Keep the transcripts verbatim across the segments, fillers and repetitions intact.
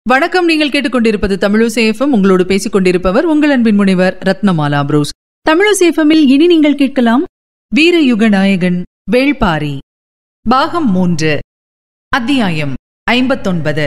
வணக்கம். நீங்கள் கேட்டுக்கொண்டிருப்பது தமிழசேஃபம். உங்களோடு பேசிக் கொண்டிருப்பவர் உங்கள் அன்பின் முனைவர் ரத்னமாலா புரூஸ். தமிழசேஃபமில் இனி நீங்கள் கேட்கலாம் வீரயுக நாயகன் வேள்பாரி பாகம் மூன்று, அத்தியாயம் ஐம்பத்தொன்பது.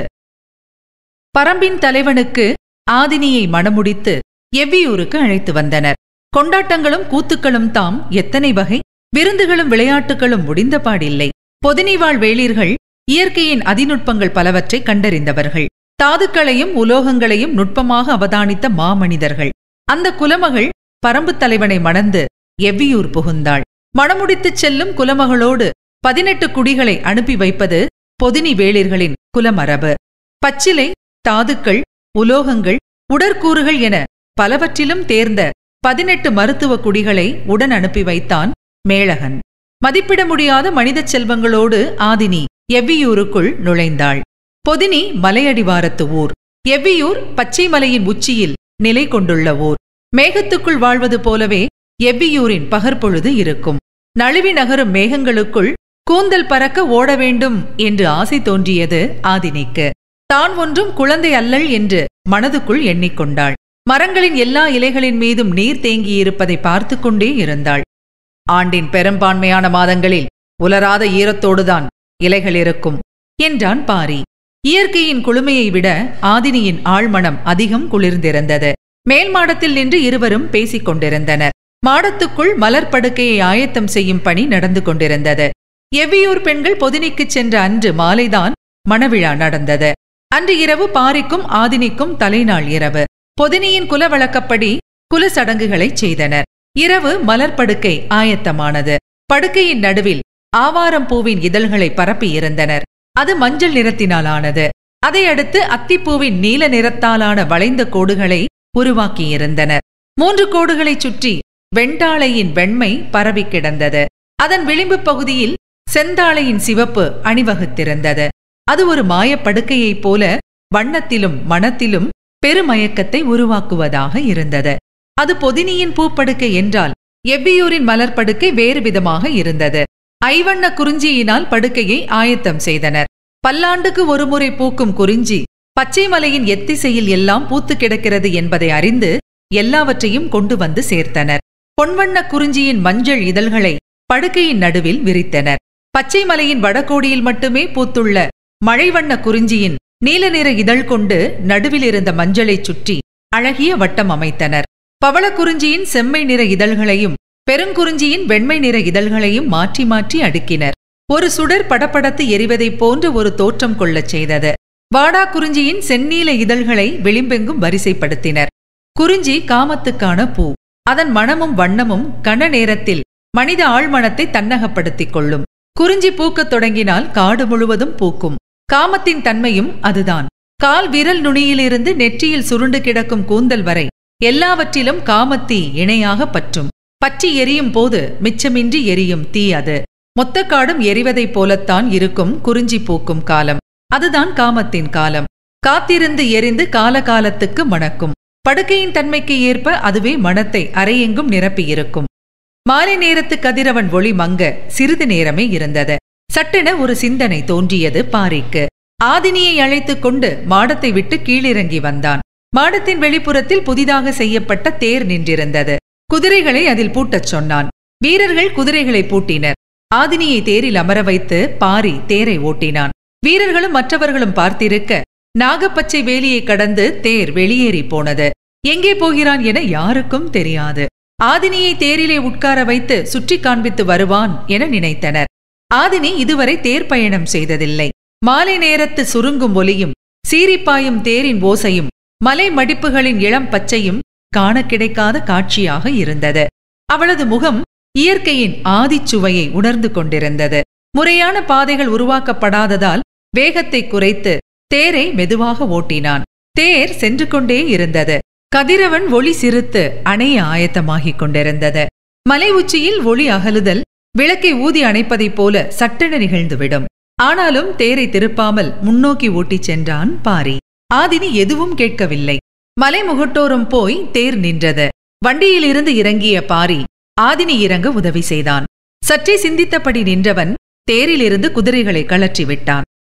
பரம்பின் தலைவனுக்கு ஆதினியை மணமுடித்து எவ்வியூருக்கு அழைத்து வந்தனர். கொண்டாட்டங்களும் கூத்துக்களும் தாம் எத்தனை வகை, விருந்துகளும் விளையாட்டுகளும் முடிந்த பாடில்லை. பொதினிவாழ் வேளிர்கள் இயற்கையின் அதிநுட்பங்கள் பலவற்றை கண்டறிந்தவர்கள். தாதுக்களையும் உலோகங்களையும் நுட்பமாக அவதானித்த மாமனிதர்கள். அந்த குலமகள் பரம்பு தலைவனை மணந்து எவ்வியூர் புகுந்தாள். மணமுடித்துச் செல்லும் குலமகளோடு பதினெட்டு குடிகளை அனுப்பி வைப்பது பொதினி வேளிர்களின் குலமரபு. பச்சிலை, தாதுக்கள், உலோகங்கள், உடற்கூறுகள் என பலவற்றிலும் தேர்ந்த பதினெட்டு மருத்துவ குடிகளை உடன் அனுப்பி வைத்தான் மேளகன். மதிப்பிட முடியாத மனித செல்வங்களோடு ஆதினி எவ்வியூருக்குள் நுழைந்தாள். பொதினி மலையடிவாரத்து ஊர். எவ்வியூர் பச்சை மலையின் உச்சியில் நிலை கொண்டுள்ள ஊர். மேகத்துக்குள் வாழ்வது போலவே எவ்வியூரின் பகற்பொழுது இருக்கும். நழுவி நகரும் மேகங்களுக்குள் கூந்தல் பறக்க ஓட வேண்டும் என்று ஆசை தோன்றியது ஆதினிக்கு. தான் ஒன்றும் குழந்தை அல்லள் என்று மனதுக்குள் எண்ணிக்கொண்டாள். மரங்களின் எல்லா இலைகளின் மீதும் நீர் தேங்கியிருப்பதை பார்த்து கொண்டே இருந்தாள். ஆண்டின் பெரும்பான்மையான மாதங்களில் உலராத ஈரத்தோடுதான் இலைகள் இருக்கும் என்றான் பாரி. இயற்கையின் குளுமையை விட ஆதினியின் ஆழ்மனம் அதிகம் குளிர்ந்திருந்தது. மேல் மாடத்தில் நின்று இருவரும் பேசிக் கொண்டிருந்தனர். மாடத்துக்குள் மலர் படுக்கையை ஆயத்தம் செய்யும் பணி நடந்து கொண்டிருந்தது. எவ்வியூர் பெண்கள் பொதினிக்குச் சென்ற அன்று மாலைதான் மணவிழா நடந்தது. அன்று இரவு பாரிக்கும் ஆதினிக்கும் தலைநாள் இரவு. பொதினியின் குல வழக்கப்படி குல சடங்குகளை செய்தனர். இரவு மலர் படுக்கை ஆயத்தமானது. படுக்கையின் நடுவில் ஆவாரம் பூவின் இதழ்களை பரப்பியிருந்தனர். அது மஞ்சள் நிறத்தினாலானது. அதையடுத்து அத்திப்பூவின் நீல நிறத்தாலான வளைந்த கோடுகளை உருவாக்கியிருந்தனர். மூன்று கோடுகளைச் சுற்றி வெண்டாளையின் வெண்மை பரவி கிடந்தது. அதன் விளிம்பு பகுதியில் செந்தாளையின் சிவப்பு அணிவகுத்திருந்தது. அது ஒரு மாயப்படுக்கையைப் போல வண்ணத்திலும் மணத்திலும் பெருமயக்கத்தை உருவாக்குவதாக இருந்தது. அது பொதினியின் பூப்படுக்கை என்றால் எவ்வியூரின் மலர்படுக்கை வேறு விதமாக இருந்தது. ஐவண்ண குறிஞ்சியினால் படுக்கையை ஆயத்தம் செய்தனர். பல்லாண்டுக்கு ஒருமுறை பூக்கும் குறிஞ்சி பச்சை மலையின் எத்திசையில் எல்லாம் பூத்து கிடக்கிறது என்பதை அறிந்து எல்லாவற்றையும் கொண்டு வந்து சேர்த்தனர். பொன்வண்ண குறிஞ்சியின் மஞ்சள் இதழ்களை படுக்கையின் நடுவில் விரித்தனர். பச்சை மலையின் வடகோடியில் மட்டுமே பூத்துள்ள மழைவண்ண குறிஞ்சியின் நீல நிற இதழ் கொண்டு நடுவில் இருந்த மஞ்சளைச் சுற்றி அழகிய வட்டம் அமைத்தனர். பவள குறிஞ்சியின் செம்மை நிற இதழ்களையும் பெருங்குறிஞ்சியின் வெண்மை நிற இதழ்களையும் மாற்றி மாற்றி அடுக்கினர். ஒரு சுடர் படப்படத்து எரிவதைப் போன்ற ஒரு தோற்றம் கொள்ளச் செய்தது. வாடா குறிஞ்சியின் செந்நீல இதழ்களை விளிம்பெங்கும் வரிசைப்படுத்தினர். குறிஞ்சி காமத்துக்கான பூ. அதன் மணமும் வண்ணமும் கன நேரத்தில் மனித ஆழ்மனத்தை தன்னகப்படுத்திக் கொள்ளும். குறிஞ்சி பூக்கத் தொடங்கினால் காடு முழுவதும் பூக்கும். காமத்தின் தன்மையும் அதுதான். கால் விரல் நுனியிலிருந்து நெற்றியில் சுருண்டு கிடக்கும் கூந்தல் வரை எல்லாவற்றிலும் காமத்தீ இணையாக பற்றும். பற்றி எரியும் போது மிச்சமின்றி எரியும் தீ அது. மொத்தக்காடும் எரிவதைப் போலத்தான் இருக்கும் குறிஞ்சி பூக்கும் காலம். அதுதான் காமத்தின் காலம். காத்திருந்து எரிந்து காலகாலத்துக்கு மணக்கும். படுக்கையின் தன்மைக்கு ஏற்ப அதுவே மனத்தை அரையெங்கும் நிரப்பியிருக்கும். மாலை நேரத்து கதிரவன் ஒளி மங்க சிறிது நேரமே இருந்தது. சட்டென ஒரு சிந்தனை தோன்றியது பாரிக்கு. ஆதினியை அழைத்துக் கொண்டு மாடத்தை விட்டு கீழிறங்கி வந்தான். மாடத்தின் வெளிப்புறத்தில் புதிதாக செய்யப்பட்ட தேர் நின்றிருந்தது. குதிரைகளை அதில் பூட்டச் சொன்னான். வீரர்கள் குதிரைகளை பூட்டினர். ஆதினியை தேரில் அமர வைத்து பாரி தேரை ஓட்டினான். வீரர்களும் மற்றவர்களும் பார்த்திருக்க நாகப்பச்சை வேலியை கடந்து தேர் வெளியேறி போனது. எங்கே போகிறான் என யாருக்கும் தெரியாது. ஆதினியை தேரிலே உட்கார வைத்து சுற்றி காண்பித்து வருவான் என நினைத்தனர். ஆதினி இதுவரை தேர் பயணம் செய்ததில்லை. மாலை நேரத்து சுருங்கும் ஒலியும் சீரிப்பாயும் தேரின் ஓசையும் மலை மடிப்புகளின் இளம் பச்சையும் காண கிடைக்காத காட்சியாக இருந்தது. அவளது முகம் இயற்கையின் ஆதிச்சுவையை உணர்ந்து கொண்டிருந்தது. முறையான பாதைகள் உருவாக்கப்படாததால் வேகத்தை குறைத்து தேரை மெதுவாக ஓட்டினான். தேர் சென்று கொண்டே இருந்தது. கதிரவன் ஒளி சிறுத்து அணைய ஆயத்தமாகிக் கொண்டிருந்தது. மலை உச்சியில் ஒளி அகலுதல் விளக்கை ஊதி அணைப்பதைப் போல சட்டென நிகழ்ந்துவிடும். ஆனாலும் தேரை திருப்பாமல் முன்னோக்கி ஓட்டிச் சென்றான் பாரி. ஆதினி எதுவும் கேட்கவில்லை. மலை முகட்டோரும் போய் தேர் நின்றது. வண்டியிலிருந்து இறங்கிய பாரி ஆதினி இறங்க உதவி செய்தான். சற்றே சிந்தித்தபடி நின்றவன் தேரிலிருந்து குதிரைகளை கழற்றி விட்டான்.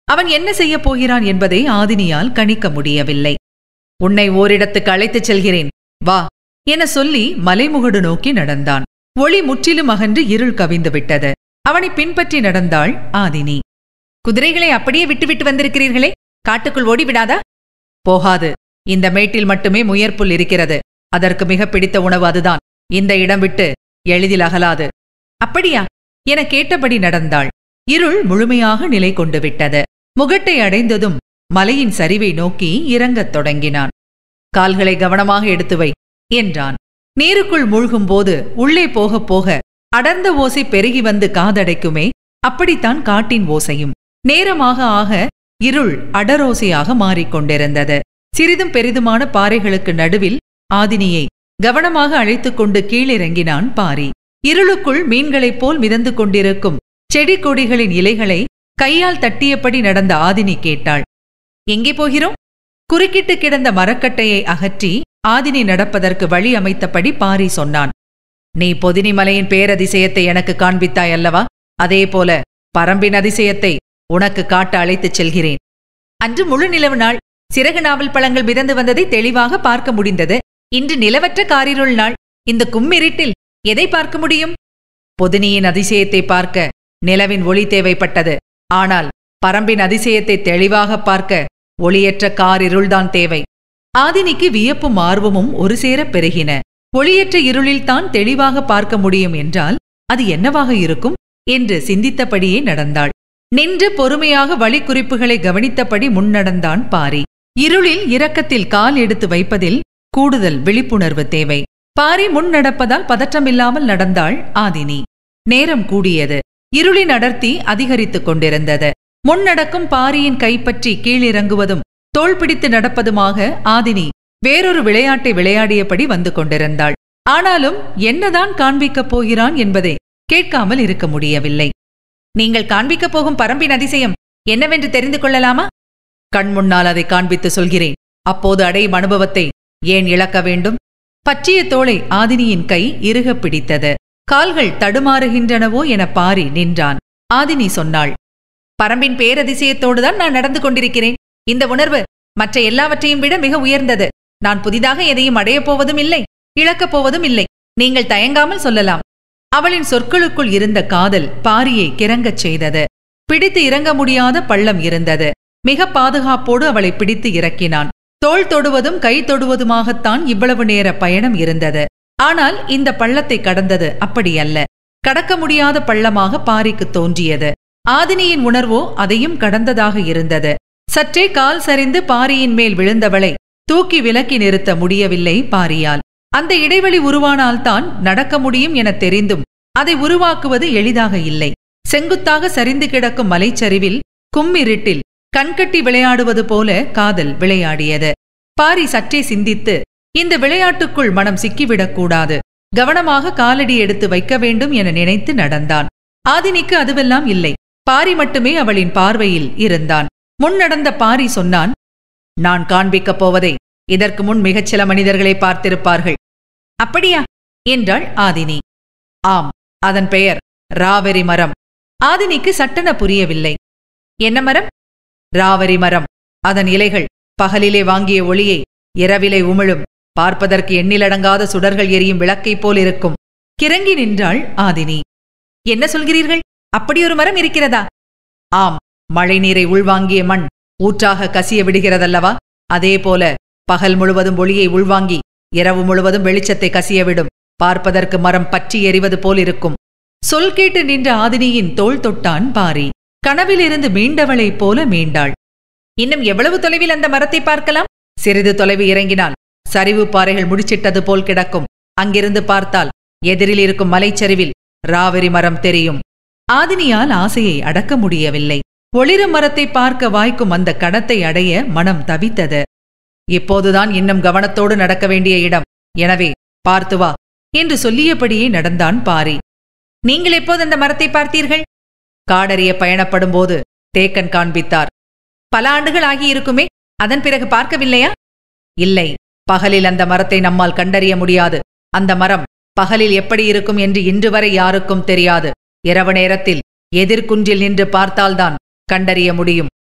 அவன் என்ன செய்யப் போகிறான் என்பதை ஆதினியால் கணிக்க முடியவில்லை. உன்னை ஓரிடத்துக்கு அழைத்துச் செல்கிறேன், வா என சொல்லி மலைமுகடு நோக்கி நடந்தான். ஒளி முற்றிலும் அகன்று இருள் கவிந்து விட்டது. அவனை பின்பற்றி நடந்தாள் ஆதினி. குதிரைகளை அப்படியே விட்டுவிட்டு வந்திருக்கிறீர்களே, காட்டுக்குள் ஓடிவிடாதா? போகாது. இந்த மேட்டில் மட்டுமே முயற்புல் இருக்கிறது. அதற்கு மிக பிடித்த உணவு அதுதான். இந்த இடம் விட்டு எளிதில் அகலாது. அப்படியா என கேட்டபடி நடந்தாள். இருள் முழுமையாக நிலை கொண்டு விட்டது. முகட்டை அடைந்ததும் மலையின் சரிவை நோக்கி இறங்கத் தொடங்கினான். கால்களை கவனமாக எடுத்து வை என்றான். நீருக்குள் மூழ்கும்போது உள்ளே போகப் போக அடர்ந்த ஓசை பெருகி வந்து காதடைக்குமே, அப்படித்தான் காட்டின் ஓசையும். நேரமாக ஆக இருள் அடரோசையாக மாறிக்கொண்டிருந்தது. சிறிதும் பெரிதுமான பாறைகளுக்கு நடுவில் ஆதினியை கவனமாக அழைத்துக் கொண்டு கீழிறங்கினான் பாரி. இருளுக்குள் மீன்களைப் போல் மிதந்து கொண்டிருக்கும் செடி கொடிகளின் இலைகளை கையால் தட்டியபடி நடந்த ஆதினி கேட்டாள். எங்கே போகிறோம்? குறுக்கிட்டு கிடந்த மரக்கட்டையை அகற்றி ஆதினி நடப்பதற்கு வழி அமைத்தபடி பாரி சொன்னான். நீ பொதினி மலையின் பேரதிசயத்தை எனக்கு காண்பித்தாய் அல்லவா? அதேபோல பரம்பின் அதிசயத்தை உனக்கு காட்ட அழைத்துச் செல்கிறேன். அன்று முழு நிலவு நாள். சிறகு நாவல் பழங்கள் மிதந்து வந்ததை தெளிவாக பார்க்க முடிந்தது. இன்று நிலவற்ற காரிருள் நாள். இந்த கும்மிருட்டில் எதை பார்க்க முடியும்? பொதினியின் அதிசயத்தை பார்க்க நிலவின் ஒளி தேவைப்பட்டது. ஆனால் பரம்பின் அதிசயத்தை தெளிவாக பார்க்க ஒளியற்ற காரிருள்தான் தேவை. ஆதினிக்கு வியப்பும் ஆர்வமும் ஒரு சேர பெருகின. ஒளியற்ற இருளில்தான் தெளிவாக பார்க்க முடியும் என்றால் அது என்னவாக இருக்கும் என்று சிந்தித்தபடியே நடந்தாள். நின்று பொறுமையாக வழிக்குறிப்புகளை கவனித்தபடி முன்னடந்தான் பாரி. இருளில் இரக்கத்தில் கால் எடுத்து வைப்பதில் கூடுதல் விழிப்புணர்வு தேவை. பாரி முன் நடப்பதால் பதற்றமில்லாமல் நடந்தாள் ஆதினி. நேரம் கூடியது. இருளின் அடர்த்தி அதிகரித்துக் கொண்டிருந்தது. முன்னடக்கும் பாரியின் கைப்பற்றி கீழிறங்குவதும் தோள் பிடித்து நடப்பதுமாக ஆதினி வேறொரு விளையாட்டை விளையாடியபடி வந்து கொண்டிருந்தாள். ஆனாலும் என்னதான் காண்பிக்கப் போகிறான் என்பதை கேட்காமல் இருக்க முடியவில்லை. நீங்கள் காண்பிக்கப் போகும் பரம்பின் அதிசயம் என்னவென்று தெரிந்து கொள்ளலாமா? கண்முன்னால் அதை காண்பித்து சொல்கிறேன். அப்போது அடையும் அனுபவத்தை ஏன் இழக்க வேண்டும்? பற்றிய தோளை ஆதினியின் கை இறுகப் பிடித்தது. கால்கள் தடுமாறுகின்றனவோ என பாரி நின்றான். ஆதினி சொன்னாள், பரம்பின் பேரதிசயத்தோடுதான் நான் நடந்து கொண்டிருக்கிறேன். இந்த உணர்வு மற்ற எல்லாவற்றையும் விட மிக உயர்ந்தது. நான் புதிதாக எதையும் அடையப் போவதும் இல்லை, இழக்கப் போவதும் இல்லை. நீங்கள் தயங்காமல் சொல்லலாம். அவளின் சொற்களுக்குள் இருந்த காதல் பாரியை கிறங்கச் செய்தது. பிடித்து இறங்க முடியாத பள்ளம் இருந்தது. மிக பாதுகாப்போடு அவளை பிடித்து இறக்கினான். தோள் தொடுவதும் கை தொடுவதுமாகத்தான் இவ்வளவு நேர பயணம் இருந்தது. ஆனால் இந்த பள்ளத்தை கடந்தது அப்படியல்ல. கடக்க முடியாத பள்ளமாக பாரிக்கு தோன்றியது. ஆதினியின் உணர்வோ அதையும் கடந்ததாக இருந்தது. சற்றே கால் சரிந்து பாரியின் மேல் விழுந்தவளை தூக்கி விலக்கி நிறுத்த முடியவில்லை பாரியால். அந்த இடைவெளி உருவானால்தான் நடக்க முடியும் என தெரிந்தும் அதை உருவாக்குவது எளிதாக இல்லை. செங்குத்தாக சரிந்து கிடக்கும் மலைச்சரிவில் கும்மிருட்டில் கண்கட்டி விளையாடுவது போல காதல் விளையாடியது. பாரி சற்றே சிந்தித்து இந்த விளையாட்டுக்குள் மனம் சிக்கிவிடக்கூடாது, கவனமாக காலடி எடுத்து வைக்க வேண்டும் என நினைத்து நடந்தான். ஆதினிக்கு அதுவெல்லாம் இல்லை. பாரி மட்டுமே அவளின் பார்வையில் இருந்தான். முன்னடந்த பாரி சொன்னான், நான் காண்பிக்கப் போவதை இதற்கு முன் மிகச் சில மனிதர்களை பார்த்திருப்பார்கள். அப்படியா என்றாள் ஆதினி. ஆம், அதன் பெயர் ராவரி மரம். ஆதினிக்கு சட்டென புரியவில்லை. என்ன மரம்? ராவரி மரம். அதன் இலைகள் பகலிலே வாங்கிய ஒளியை இரவிலே உமிழும். பார்ப்பதற்கு எண்ணிலடங்காத சுடர்கள் எரியும் விளக்கைப் போல் இருக்கும். கிறங்கி நின்றாள் ஆதினி. என்ன சொல்கிறீர்கள்? அப்படியொரு மரம் இருக்கிறதா? ஆம், மழை நீரை உள்வாங்கிய மண் ஊற்றாக கசிய விடுகிறதல்லவா? அதேபோல பகல் முழுவதும் ஒளியை உள்வாங்கி இரவு முழுவதும் வெளிச்சத்தை கசியவிடும். பார்ப்பதற்கு மரம் பற்றி எறிவது போல் இருக்கும். சொல் கேட்டு நின்ற ஆதினியின் தோள் தொட்டான் பாரி. கனவிலிருந்து மீண்டவளைப் போல மீண்டாள். இன்னும் எவ்வளவு தொலைவில் அந்த மரத்தை பார்க்கலாம்? சிறிது தொலைவு இறங்கினால் சரிவு பாறைகள் முடிச்சிட்டது போல் கிடக்கும். அங்கிருந்து பார்த்தால் எதிரில் இருக்கும் மலைச்சரிவில் ராவரி மரம் தெரியும். ஆதினியால் ஆசையை அடக்க முடியவில்லை. ஒளிரும் மரத்தை பார்க்க வாய்க்கும் அந்த கடத்தை அடைய மனம் தவித்தது. இப்போதுதான் இன்னும் கவனத்தோடு நடக்க வேண்டிய இடம். எனவே பார்த்து வா என்று சொல்லியபடியே நடந்தான் பாரி. நீங்கள் எப்போது அந்த மரத்தை பார்த்தீர்கள்? காடறிய பயணப்படும் போது தேக்கன் காண்பித்தார். பல ஆண்டுகள் ஆகியிருக்குமே, அதன் பிறகு பார்க்கவில்லையா? இல்லை, பகலில் அந்த மரத்தை நம்மால் கண்டறிய முடியாது. அந்த மரம் பகலில் எப்படி இருக்கும் என்று இன்று வரை யாருக்கும் தெரியாது. இரவு நேரத்தில் எதிர்குன்றில் நின்று பார்த்தால்தான் கண்டறிய முடியும்.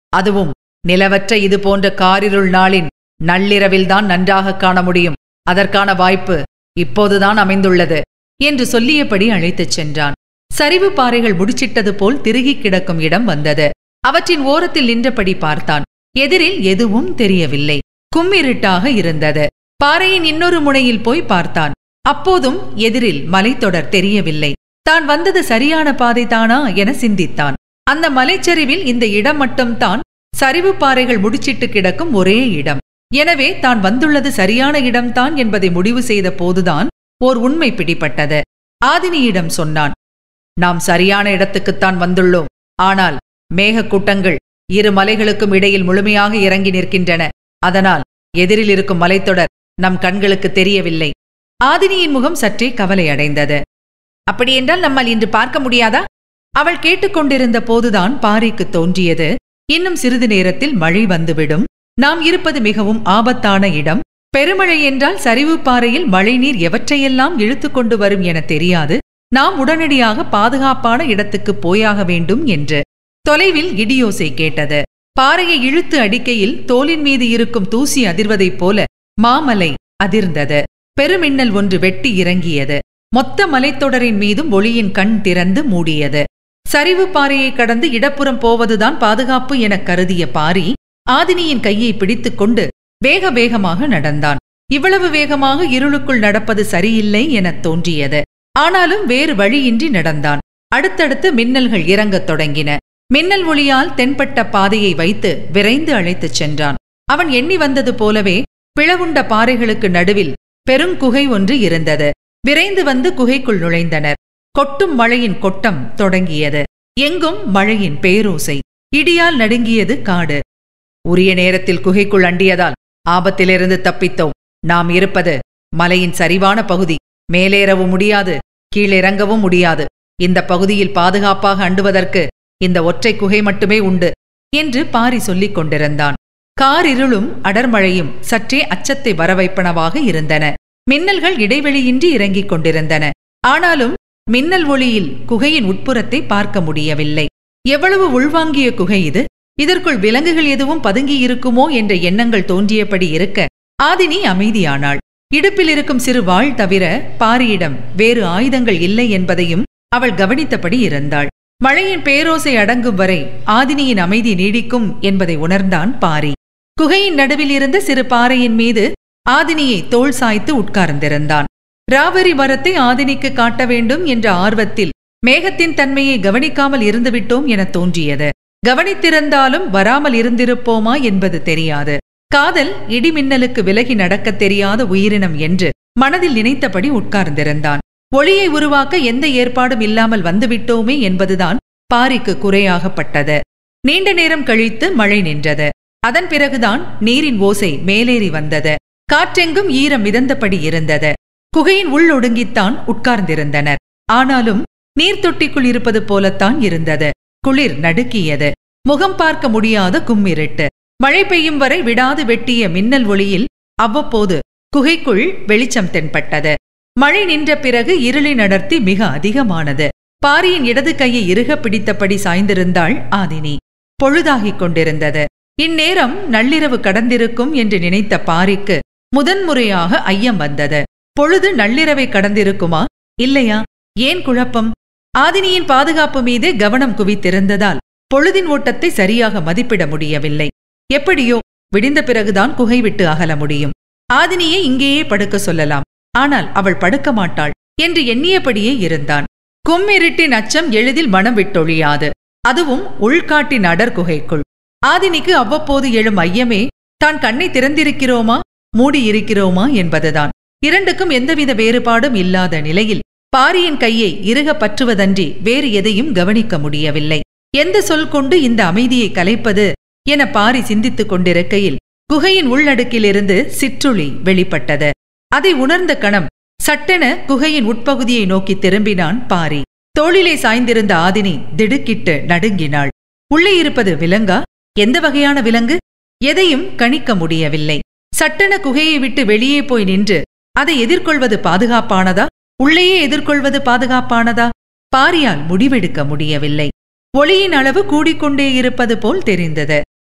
அதுவும் நிலவற்ற இது போன்ற காரிருள் நாளின் நள்ளிரவில்தான் நன்றாக காண முடியும். அதற்கான வாய்ப்பு இப்போதுதான் அமைந்துள்ளது என்று சொல்லியபடி அழைத்துச் சென்றான். சரிவு பாறைகள் முடிச்சிட்டது போல் திருகி கிடக்கும் இடம் வந்தது. அவற்றின் ஓரத்தில் நின்றபடி பார்த்தான். எதிரில் எதுவும் தெரியவில்லை. கும்மிருட்டாக இருந்தது. பாறையின் இன்னொரு முனையில் போய் பார்த்தான். அப்போதும் எதிரில் மலைத்தொடர் தெரியவில்லை. தான் வந்தது சரியான பாதைதானா என சிந்தித்தான். அந்த மலைச்சரிவில் இந்த இடம் மட்டும்தான் சரிவு பாறைகள் முடிச்சிட்டு கிடக்கும் ஒரே இடம். எனவே தான் வந்துள்ளது சரியான இடம்தான் என்பதை முடிவு செய்த போதுதான் ஓர் உண்மை பிடிபட்டது. ஆதினியிடம் சொன்னான். நாம் சரியான இடத்துக்குத்தான் வந்துள்ளோம். ஆனால் மேகக்கூட்டங்கள் இரு மலைகளுக்கும் இடையில் முழுமையாக இறங்கி நிற்கின்றன. அதனால் எதிரில் இருக்கும் மலைத்தொடர் நம் கண்களுக்கு தெரியவில்லை. ஆதினியின் முகம் சற்றே கவலையடைந்தது. அப்படியென்றால் நம்மால் இன்று பார்க்க முடியாதா? அவள் கேட்டுக்கொண்டிருந்த போதுதான் பாரிக்கு தோன்றியது, இன்னும் சிறிது நேரத்தில் மழை வந்துவிடும். நாம் இருப்பது மிகவும் ஆபத்தான இடம். பெருமழை என்றால் சரிவு பாறையில் மழைநீர் எவற்றையெல்லாம் இழுத்து கொண்டு வரும் என தெரியாது. நாம் உடனடியாக பாதுகாப்பான இடத்துக்கு போயாக வேண்டும் என்று. தொலைவில் இடியோசை கேட்டது. பாறையை இழுத்து அடிக்கையில் தோலின் மீது இருக்கும் தூசி அதிர்வதைப் போல மாமலை அதிர்ந்தது. பெருமின்னல் ஒன்று வெட்டி இறங்கியது. மொத்த மலைத்தொடரின் மீதும் ஒளியின் கண் திறந்து மூடியது. சரிவு பாறையை கடந்து இடப்புறம் போவதுதான் பாதுகாப்பு எனக் கருதிய பாரி ஆதினியின் கையை பிடித்துக் கொண்டு வேக வேகமாக நடந்தான். இவ்வளவு வேகமாக இருளுக்குள் நடப்பது சரியில்லை எனத் தோன்றியது. ஆனாலும் வேறு வழியின்றி நடந்தான். அடுத்தடுத்து மின்னல்கள் இறங்கத் தொடங்கின. மின்னல் ஒளியால் தென்பட்ட பாதையை வைத்து விரைந்து அழைத்துச் சென்றான். அவன் எண்ணி வந்தது போலவே பிளவுண்ட பாறைகளுக்கு நடுவில் பெருங்குகை ஒன்று இருந்தது. விரைந்து வந்து குகைக்குள் நுழைந்தனர். கொட்டும் மழையின் கொட்டம் தொடங்கியது. எங்கும் மழையின் பேரோசை. இடியால் நடுங்கியது காடு. உரிய நேரத்தில் குகைக்குள் அண்டியதால் ஆபத்திலிருந்து தப்பித்தோம். நாம் இருப்பது மலையின் சரிவான பகுதி. மேலேறவும் முடியாது, கீழிறங்கவும் முடியாது. இந்த பகுதியில் பாதுகாப்பாக அண்டுவதற்கு இந்த ஒற்றை குகை மட்டுமே உண்டு என்று பாரி சொல்லிக் கொண்டிருந்தான். காரிருளும் அடர்மழையும் சற்றே அச்சத்தை வரவைப்பனவாக இருந்தன. மின்னல்கள் இடைவெளியின்றி இறங்கிக் கொண்டிருந்தன. ஆனாலும் மின்னல் ஒளியில் குகையின் உட்புறத்தை பார்க்க முடியவில்லை. எவ்வளவு உள்வாங்கிய குகை இது! இதற்குள் விலங்குகள் எதுவும் பதுங்கியிருக்குமோ என்ற எண்ணங்கள் தோன்றியபடி இருக்க ஆதினி அமைதியானாள். இடுப்பில் இருக்கும் சிறு வாள் தவிர பாரியிடம் வேறு ஆயுதங்கள் இல்லை என்பதையும் அவள் கவனித்தபடி இருந்தாள். மழையின் பேரோசை அடங்கும் வரை ஆதினியின் அமைதி நீடிக்கும் என்பதை உணர்ந்தான் பாரி. குகையின் நடுவில் இருந்த சிறு பாறையின் மீது ஆதினியை தோள் சாய்த்து உட்கார்ந்திருந்தான். ராவரி மரத்தை ஆதினிக்கு காட்ட வேண்டும் என்ற ஆர்வத்தில் மேகத்தின் தன்மையை கவனிக்காமல் இருந்துவிட்டோம் என தோன்றியது. கவனித்திருந்தாலும் வராமல் இருந்திருப்போமா என்பது தெரியாது. காதல் இடிமின்னலுக்கு விலகி நடக்கத் தெரியாத உயிரினம் என்று மனதில் நினைத்தபடி உட்கார்ந்திருந்தான். ஒளியை உருவாக்க எந்த ஏற்பாடும் இல்லாமல் வந்துவிட்டோமே என்பதுதான் பாரிக்கு குறையாகப்பட்டது. நீண்ட நேரம் கழித்து மழை நின்றது. அதன் பிறகுதான் நீரின் ஓசை மேலேறி வந்தது. காற்றெங்கும் ஈரம் மிதந்தபடி இருந்தது. குகையின் உள் ஒடுங்கித்தான் உட்கார்ந்திருந்தனர். ஆனாலும் நீர்த்தொட்டிக்குள் இருப்பது போலத்தான் இருந்தது. குளிர் நடுக்கியது. முகம் பார்க்க முடியாத கும்மிருட்டு. மழை பெய்யும் வரை விடாது வெட்டிய மின்னல் ஒளியில் அவ்வப்போது குகைக்குள் வெளிச்சம் தென்பட்டது. மழை நின்ற பிறகு இருளின் அடர்த்தி மிக அதிகமானது. பாரியின் இடது கையை இறுக பிடித்தபடி சாய்ந்திருந்தாள் ஆதினி. பொழுதாகிக் கொண்டிருந்தது. இந்நேரம் நள்ளிரவு கடந்திருக்கும் என்று நினைத்த பாரிக்கு முதன்முறையாக ஐயம் வந்தது. பொழுது நள்ளிரவை கடந்திருக்குமா இல்லையா? ஏன் குழப்பம்? ஆதினியின் பாதுகாப்பு மீதே கவனம் குவித்திருந்ததால் பொழுதின் ஓட்டத்தை சரியாக மதிப்பிட முடியவில்லை. எப்படியோ விடிந்த பிறகுதான் குகை விட்டு அகல முடியும். ஆதினியை இங்கேயே படுக்க சொல்லலாம். ஆனால் அவள் படுக்க மாட்டாள் என்று எண்ணியபடியே இருந்தான். கும்மிருட்டின் அச்சம் எளிதில் மனம் விட்டொழியாது. அதுவும் உள்காட்டின் அடர் குகைக்குள். ஆதினிக்கு அவ்வப்போது எழும் ஐயமே தான் கண்ணை திறந்திருக்கிறோமா மூடியிருக்கிறோமா என்பதுதான். இரண்டுக்கும் எந்தவித வேறுபாடும் இல்லாத நிலையில் பாரியின் கையை இறுக பற்றுவதன்றி வேறு எதையும் கவனிக்க முடியவில்லை. எந்த சொல் கொண்டு இந்த அமைதியை கலைப்பது என பாரி சிந்தித்துக் கொண்டிருக்கையில் குகையின் உள்ளடுக்கிலிருந்து சிற்றுளி வெளிப்பட்டது. அதை உணர்ந்த கணம் சட்டென குகையின் உட்பகுதியை நோக்கி திரும்பினான் பாரி. தோளிலே சாய்ந்திருந்த ஆதினி திடுக்கிட்டு நடுங்கினாள். உள்ளே இருப்பது விலங்கா? எந்த வகையான விலங்கு? எதையும் கணிக்க முடியவில்லை. சட்டென குகையை விட்டு வெளியே போய் நின்று அதை எதிர்கொள்வது பாதுகாப்பானதா, உள்ளேயே எதிர்கொள்வது பாதுகாப்பானதா? பாரியால் முடிவெடுக்க முடியவில்லை. ஒளியின் அளவு கூடிக்கொண்டே இருப்பது போல் தெரிந்தது.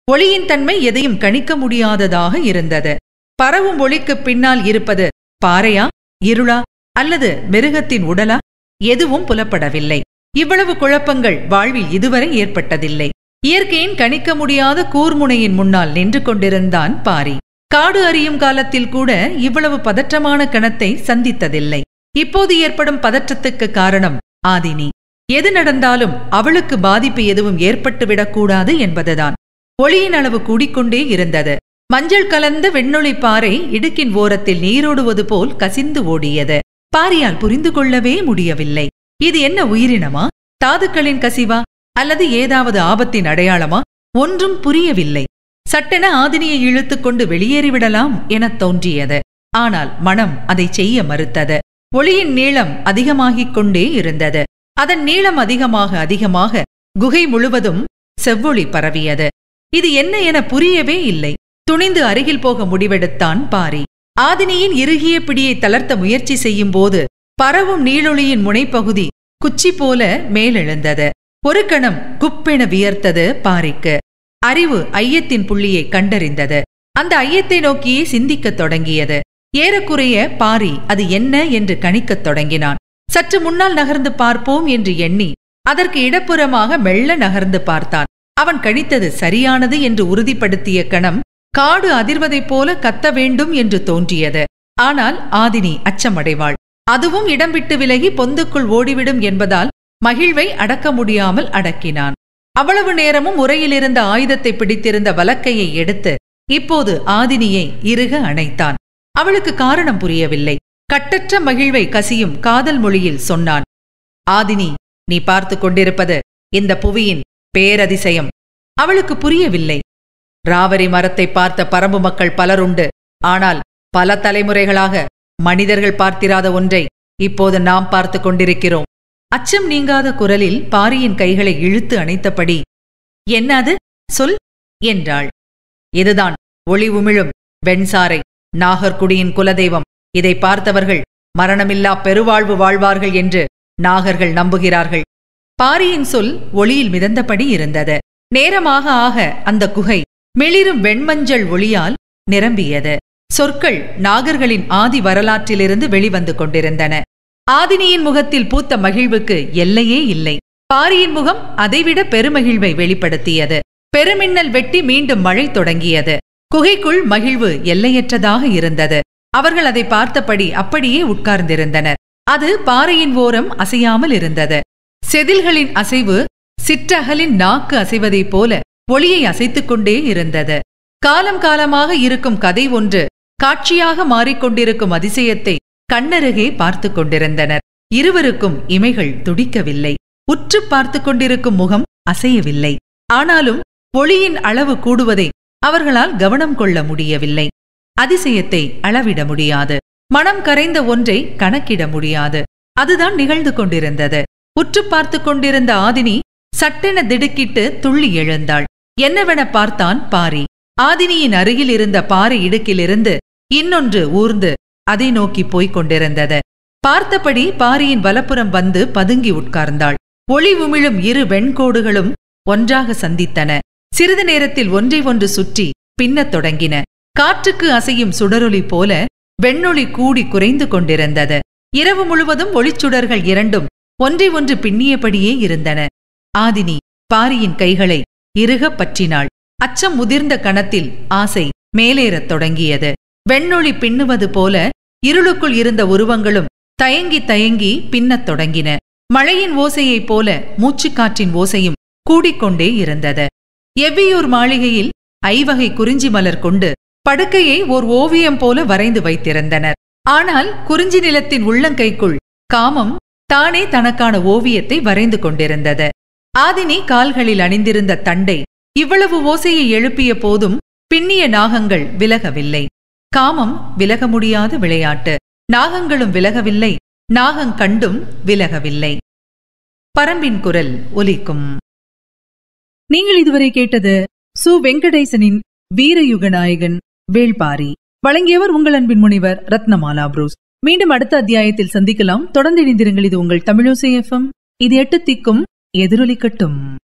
ஒளியின் தன்மை எதையும் கணிக்க முடியாததாக இருந்தது. பரவும் ஒளிக்கு பின்னால் இருப்பது பாறையா, இருளா அல்லது மிருகத்தின் உடலா? எதுவும் புலப்படவில்லை. இவ்வளவு குழப்பங்கள் வாழ்வில் இதுவரை ஏற்பட்டதில்லை. இயற்கையின் கணிக்க முடியாத கூர்முனையின் முன்னால் நின்று கொண்டிருந்தான் பாரி. காடு அறியும் காலத்தில் கூட இவ்வளவு பதற்றமான கணத்தை சந்தித்ததில்லை. இப்போது ஏற்படும் பதற்றத்துக்கு காரணம் ஆதினி. எது நடந்தாலும் அவளுக்கு பாதிப்பு எதுவும் ஏற்பட்டுவிடக்கூடாது என்பதுதான். ஒளியின் அளவு கூடிக்கொண்டே இருந்தது. மஞ்சள் கலந்த வெண்ணொளி பாறை இடுக்கின் ஓரத்தில் நீரோடுவது போல் கசிந்து ஓடியது. பாரியால் புரிந்து கொள்ளவே முடியவில்லை. இது என்ன உயிரினமா, தாதுக்களின் கசிவா அல்லது ஏதாவது ஆபத்தின் அடையாளமா? ஒன்றும் புரியவில்லை. சட்டென ஆதினியை இழுத்துக் கொண்டு வெளியேறிவிடலாம் எனத் தோன்றியது. ஆனால் மனம் அதை செய்ய மறுத்தது. ஒளியின் நீளம் அதிகமாகிக் கொண்டே இருந்தது. அதன் நீளம் அதிகமாக அதிகமாக குகை முழுவதும் செவ்வொளி பரவியது. இது என்ன என புரியவே இல்லை. துணிந்து அருகில் போக முடிவெடுத்தான் பாரி. ஆதினியின் இறுகிய பிடியை தளர்த்த முயற்சி செய்யும் போது பரவும் நீளொளியின் முனைப்பகுதி குச்சி போல மேலெழுந்தது. ஒரு கணம் குப்பென வியர்த்தது பாரிக்கு. அறிவு ஐயத்தின் புள்ளியை கண்டறிந்தது. அந்த ஐயத்தை நோக்கியே சிந்திக்கத் தொடங்கியது. ஏறக்குறைய பாரி அது என்ன என்று கணிக்கத் தொடங்கினான். சற்று முன்னால் நகர்ந்து பார்ப்போம் என்று எண்ணி அதற்கு இடப்புறமாக மெல்ல நகர்ந்து பார்த்தான். அவன் கணித்தது சரியானது என்று உறுதிப்படுத்திய கணம் காடு அதிர்வதைப் போல கத்த வேண்டும் என்று தோன்றியது. ஆனால் ஆதினி அச்சமடைவாள். அதுவும் இடம் விட்டு விலகி பொந்துக்குள் ஓடிவிடும் என்பதால் மகிழ்வை அடக்க முடியாமல் அடக்கினான். அவ்வளவு நேரமும் உரையிலிருந்த ஆயுதத்தை பிடித்திருந்த வலக்கையை எடுத்து இப்போது ஆதினியை இறுக அணைத்தான். அவளுக்கு காரணம் புரியவில்லை. கட்டற்ற மகிழ்வை கசியும் காதல் மொழியில் சொன்னான். ஆதினி, நீ பார்த்து கொண்டிருப்பது இந்த புவியின் பேரதிசயம். அவளுக்கு புரியவில்லை. ராவரி மரத்தை பார்த்த பரம்பு மக்கள் பலருண்டு. ஆனால் பல தலைமுறைகளாக மனிதர்கள் பார்த்திராத ஒன்றை இப்போது நாம் பார்த்து கொண்டிருக்கிறோம். அச்சம் நீங்காத குரலில் பாரியின் கைகளை இழுத்து அணைத்தபடி, என்னது சொல் என்றாள். இதுதான் ஒளி உமிழும் வெண்சாரை, நாகர்குடியின் குலதெய்வம். இதை பார்த்தவர்கள் மரணமில்லா பெருவாழ்வு வாழ்வார்கள் என்று நாகர்கள் நம்புகிறார்கள். பாரியின் சொல் ஒளியில் மிதந்தபடி இருந்தது. நேரமாக ஆக அந்த குகை மிளிரும் வெண்மஞ்சள் ஒளியால் நிரம்பியது. சொற்கள் நாகர்களின் ஆதி வரலாற்றிலிருந்து வெளிவந்து கொண்டிருந்தன. ஆதினியின் முகத்தில் பூத்த மகிழ்வுக்கு எல்லையே இல்லை. பாரியின் முகம் அதைவிட பெருமகிழ்வை வெளிப்படுத்தியது. பெருமின்னல் வெட்டி மீண்டும் மழை தொடங்கியது. குகைக்குள் மகிழ்வு எல்லையற்றதாக இருந்தது. அவர்கள் அதை பார்த்தபடி அப்படியே உட்கார்ந்திருந்தனர். அது பாறையின் ஓரம் அசையாமல் இருந்தது. செதில்களின் அசைவு சிற்றகலின் நாக்கு அசைவதைப் போல ஒளியை அசைத்துக் கொண்டே இருந்தது. காலம் காலமாக இருக்கும் கதை ஒன்று காட்சியாக மாறிக்கொண்டிருக்கும் அதிசயத்தை கண்ணருகே பார்த்து கொண்டிருந்தனர். இருவருக்கும் இமைகள் துடிக்கவில்லை. உற்று பார்த்து கொண்டிருக்கும் முகம் அசையவில்லை. ஆனாலும் ஒளியின் அளவு கூடுவதை அவர்களால் கவனம் கொள்ள முடியவில்லை. அதிசயத்தை அளவிட முடியாது. மனம் கரைந்த ஒன்றை கணக்கிட முடியாது. அதுதான் நிகழ்ந்து கொண்டிருந்தது. உற்று பார்த்து கொண்டிருந்த ஆதினி சட்டென திடுக்கிட்டு துள்ளி எழுந்தாள். என்னவென பார்த்தான் பாரி. ஆதினியின் அருகில் இருந்த பாறை இடுக்கிலிருந்து இன்னொன்று ஊர்ந்து அதை நோக்கி போய்க் கொண்டிருந்தது. பார்த்தபடி பாரியின் வலப்புறம் வந்து பதுங்கி உட்கார்ந்தாள். ஒளி உமிழும் இரு வெண்கோடுகளும் ஒன்றாக சந்தித்தன. சிறிது நேரத்தில் ஒன்றை ஒன்று சுற்றி பின்னத் தொடங்கின. காற்றுக்கு அசையும் சுடரொளி போல வெண்ணொளி கூடி குறைந்து கொண்டிருந்தது. இரவு முழுவதும் ஒளிச்சுடர்கள் இரண்டும் ஒன்றை ஒன்று பின்னியபடியே இருந்தன. ஆதினி பாரியின் கைகளை இறுகப் பற்றினாள். அச்சம் முதிர்ந்த கணத்தில் ஆசை மேலேறத் தொடங்கியது. வெண்ணொளி பின்னுவது போல இருளுக்குள் இருந்த உருவங்களும் தயங்கி தயங்கி பின்னத் தொடங்கின. மழையின் ஓசையைப் போல மூச்சுக்காற்றின் ஓசையும் கூடிக்கொண்டே இருந்தது. எவ்வியூர் மாளிகையில் ஐவகை குறிஞ்சி மலர் கொண்டு படுக்கையை ஓர் ஓவியம் போல வரைந்து வைத்திருந்தனர். ஆனால் குறிஞ்சி நிலத்தின் உள்ளங்கைக்குள் காமம் தானே தனக்கான ஓவியத்தை வரைந்து கொண்டிருந்தது. ஆதினி கால்களில் அணிந்திருந்த தண்டை இவ்வளவு ஓசையை எழுப்பிய போதும் பின்னிய நாகங்கள் விலகவில்லை. காமம் விலக முடியாத விளையாட்டு. நாகங்களும் விலகவில்லை. நாகங்கண்டும் விலகவில்லை. பரம்பின் குரல் ஒலிக்கும். நீங்கள் இதுவரை கேட்டது சு வெங்கடேசனின் வீரயுக நாயகன் வேள்பாரி. வழங்கியவர் உங்கள் அன்பின் முனைவர் ரத்னமாலா புரூஸ். மீண்டும் அடுத்த அத்தியாயத்தில் சந்திக்கலாம். தொடர்ந்து இணைந்திருங்கள். இது உங்கள் தமிழோசை எஃப்எம். இது எட்டு திக்கும் எதிரொலிக்கட்டும்.